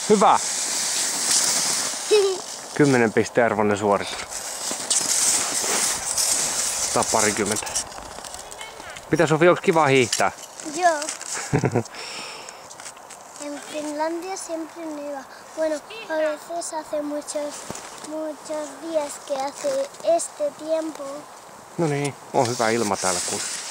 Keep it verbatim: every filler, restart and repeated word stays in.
Hyvä! Kymmenen pisteen arvoinen suoritus. Tai parikymmentä. Mitä Sofi, onko kiva hiihtää? Joo. En Finlandia siempre neva. Bueno, a veces hace muchos, muchos días que hace este tiempo. No niin, on hyvä ilma täällä kuussa.